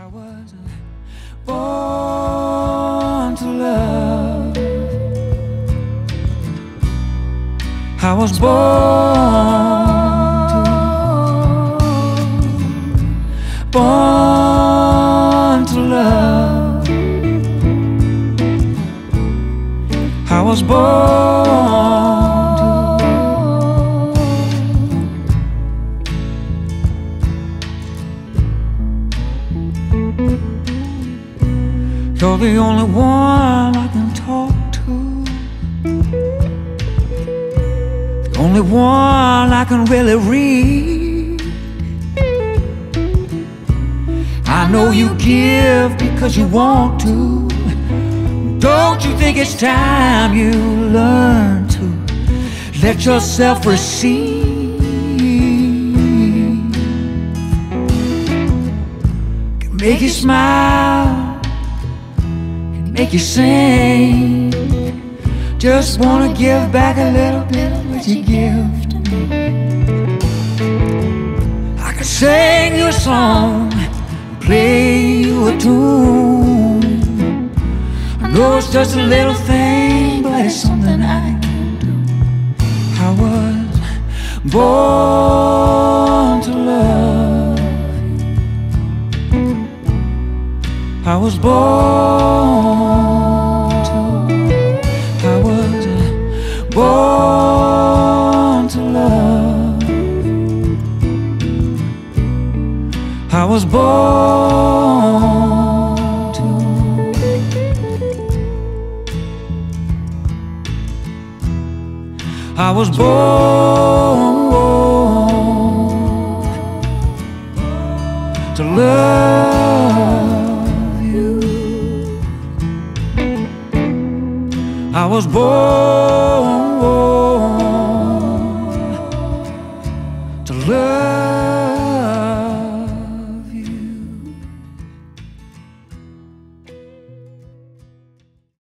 was born to love. I was born to love. I was born You're the only one I can talk to, the only one I can really read. I know you give because you want to. Don't you think it's time you learn to let yourself receive? Can make you smile, make you sing. Just wanna give back a little bit of what you give to me. I can sing you a song, play you a tune. I know it's just a little thing, but it's something I can do. I was born to love. I was born to love. I was born to. I was born to love you. I was born